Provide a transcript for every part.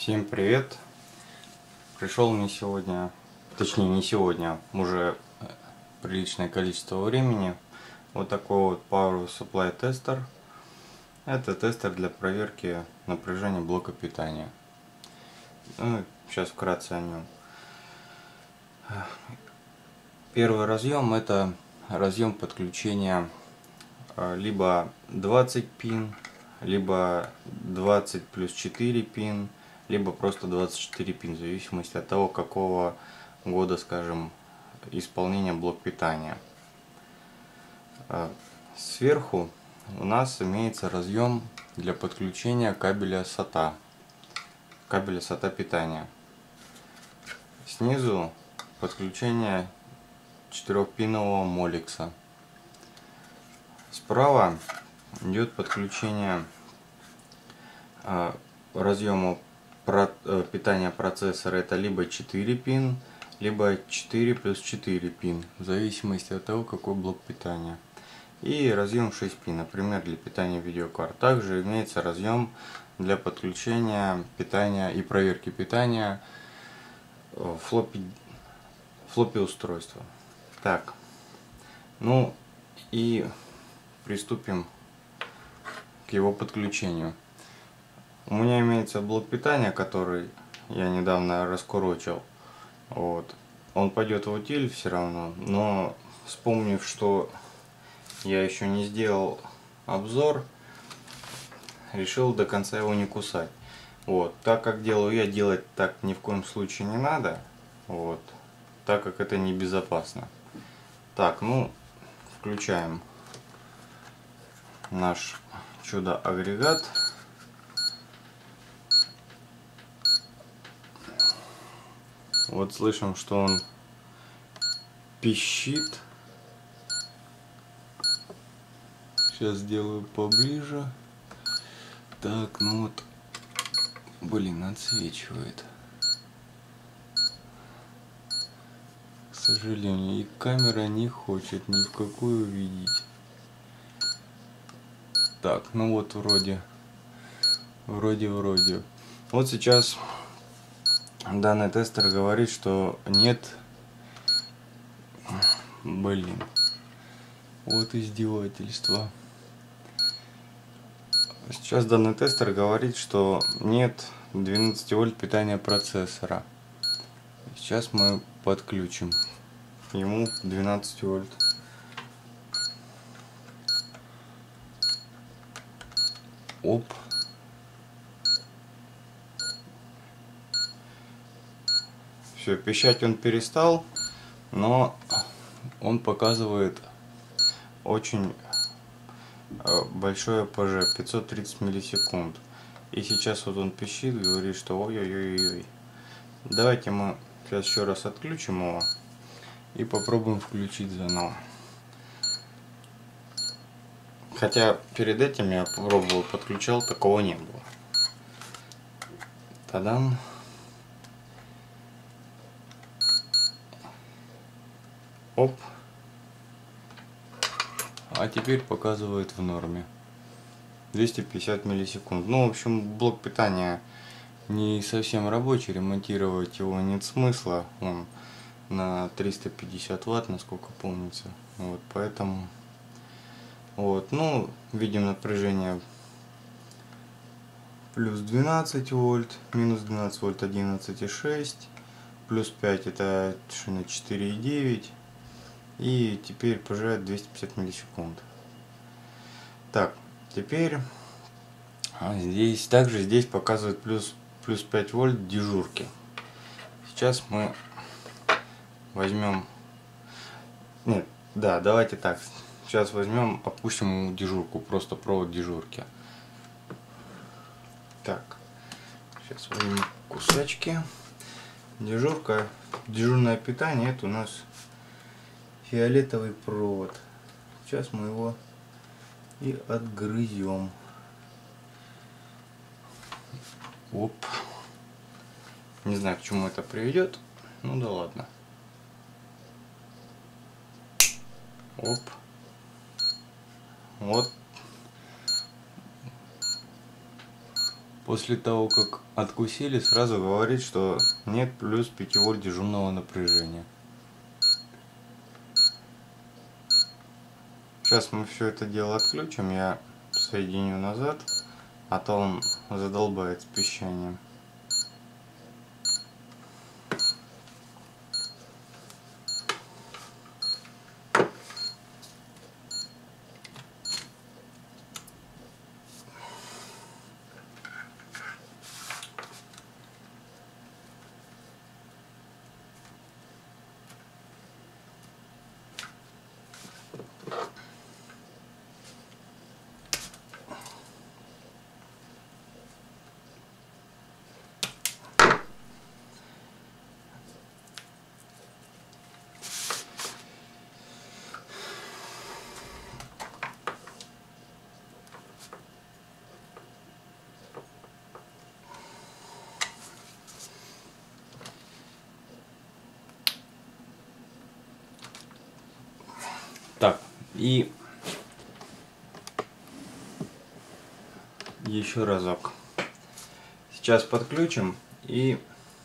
Всем привет! Пришел мне сегодня, точнее не сегодня, уже приличное количество времени, вот такой вот Power Supply тестер. Это тестер для проверки напряжения блока питания. Сейчас вкратце о нем. Первый разъем — это разъем подключения либо 20 пин, либо 20 плюс 4 пин, либо просто 24 пин, в зависимости от того, какого года, скажем, исполнения блок питания. Сверху у нас имеется разъем для подключения кабеля SATA, питания. Снизу подключение 4-пинового Molex. Справа идет подключение разъема питания процессора. Это либо 4 пин, либо 4 плюс 4 пин, в зависимости от того, какой блок питания. И разъем 6 пин, например, для питания видеокарт. Также имеется разъем для подключения питания и проверки питания флоппи устройства. Так, ну и приступим к его подключению. У меня имеется блок питания, который я недавно раскурочил. Вот. Он пойдет в утиль все равно, но вспомнив, что я еще не сделал обзор, решил до конца его не кусать. Вот. Так как делаю я, делать так ни в коем случае не надо. Вот. Так как это небезопасно. Так, ну, включаем наш чудо-агрегат. Вот слышим, что он пищит. Сейчас сделаю поближе. Так, ну вот, блин, отсвечивает. К сожалению, и камера не хочет ни в какую видеть. Так, ну вот вроде. Вот сейчас данный тестер говорит, что нет. Блин. Вот издевательство. Сейчас данный тестер говорит, что нет 12 вольт питания процессора. Сейчас мы подключим ему 12 вольт. Оп. Все, пищать он перестал, но он показывает очень большое АПЖ, 530 миллисекунд. И сейчас вот он пищит, говорит, что ой-ой-ой-ой. Давайте мы сейчас еще раз отключим его и попробуем включить заново. Хотя перед этим я пробовал, подключал, такого не было. Тадам. Оп. А теперь показывает в норме. 250 миллисекунд. Ну, в общем, блок питания не совсем рабочий. Ремонтировать его нет смысла. Он на 350 ватт, насколько помнится. Вот, поэтому... Вот, ну, видим напряжение плюс 12 вольт, минус 12 вольт 11,6, плюс 5 это на 4,9. И теперь пожирает 250 миллисекунд. Так, теперь здесь показывает плюс 5 вольт дежурки. Сейчас мы возьмем... Нет, да, давайте так. Сейчас возьмем, опустим ему дежурку, просто провод дежурки. Так, сейчас возьмем кусачки. Дежурка, дежурное питание, это у нас фиолетовый провод. Сейчас мы его и отгрызем. Оп. Не знаю, к чему это приведет. Ну да ладно. Оп. Вот. После того, как откусили, сразу говорит, что нет плюс 5 вольт дежурного напряжения. Сейчас мы все это дело отключим, я соединю назад, а то он задолбает с пищанием. Так, и еще разок. Сейчас подключим и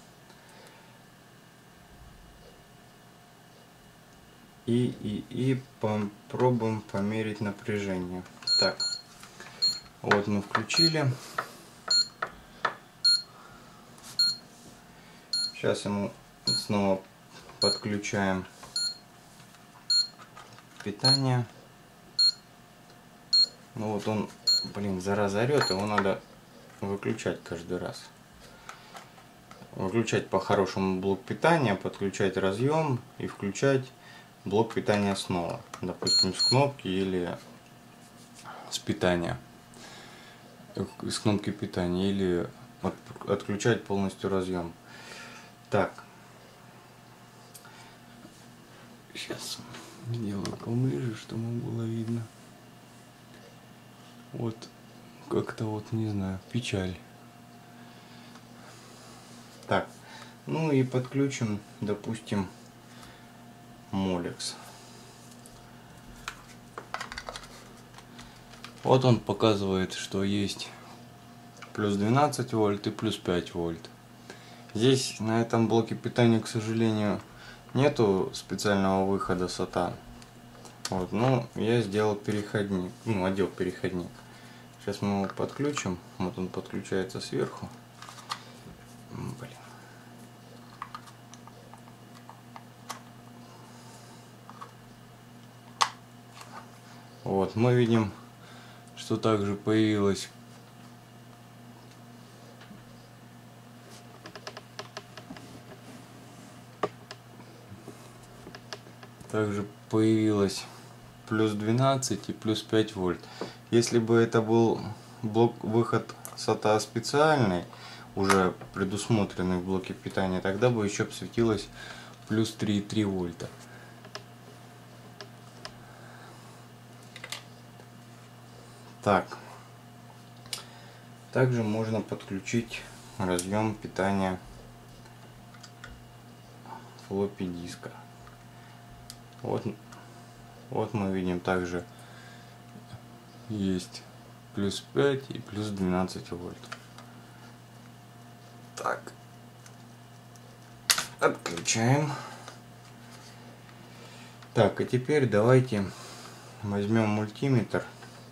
попробуем померить напряжение. Так, вот мы включили. Сейчас ему снова подключаем питание. Ну вот он, блин, зараза орет, его надо выключать каждый раз. Выключать по-хорошему блок питания, подключать разъем и включать блок питания снова. Допустим, с кнопки или с питания. С кнопки питания или отключать полностью разъем. Так. Сейчас сделаю поближе, чтобы было видно. Вот как-то вот не знаю, печаль. Так, ну и подключим, допустим, Molex. Вот он показывает, что есть плюс 12 вольт и плюс 5 вольт. Здесь на этом блоке питания, к сожалению, нету специального выхода SATA. Вот, но я сделал переходник, ну, одел переходник. Сейчас мы его подключим. Вот он подключается сверху. Блин. Вот, мы видим, что также появилась плюс 12 и плюс 5 вольт. Если бы это был выход SATA специальный, уже предусмотренный в блоке питания, тогда бы еще светилось плюс 3,3 вольта. Так, также можно подключить разъем питания флоппи диска. Вот мы видим, также есть плюс 5 и плюс 12 вольт. Так, отключаем. Так, и теперь давайте возьмем мультиметр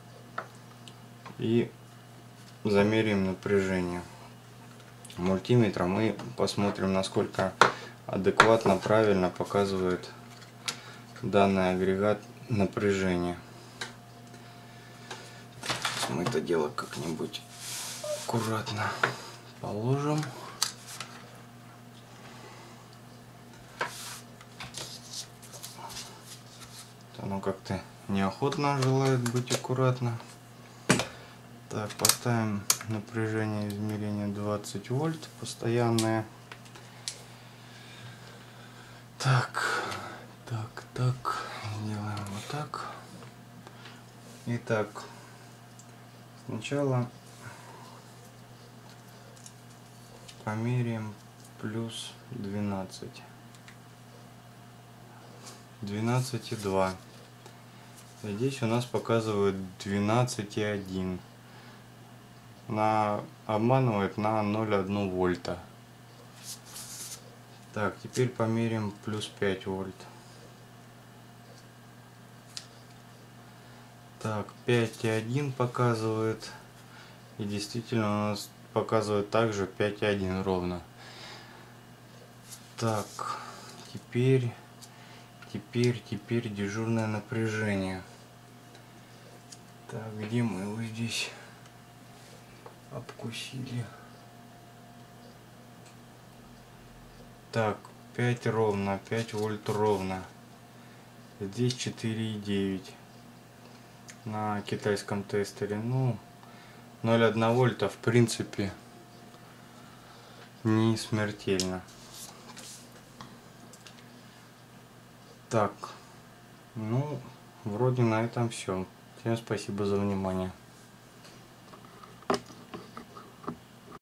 и замерим напряжение. Мультиметром мы посмотрим, насколько адекватно, правильно показывает данный агрегат напряжение. Мы это дело как-нибудь аккуратно положим. Оно как-то неохотно желает быть аккуратно. Так, поставим напряжение измерения 20 вольт, постоянное. Так, сделаем вот так. Итак, сначала померяем плюс 12. 12,2. Здесь у нас показывает 12,1. обманывает на 0,1 вольта. Так, теперь померим плюс 5 вольт. Так, 5,1 показывает. И действительно у нас показывает также 5,1 ровно. Так, теперь дежурное напряжение. Так, где мы его здесь обкусили? Так, 5 ровно, 5 вольт ровно. Здесь 4,9 на китайском тестере. Ну, 0,1 вольта в принципе не смертельно. Так, ну, вроде на этом все. Всем спасибо за внимание.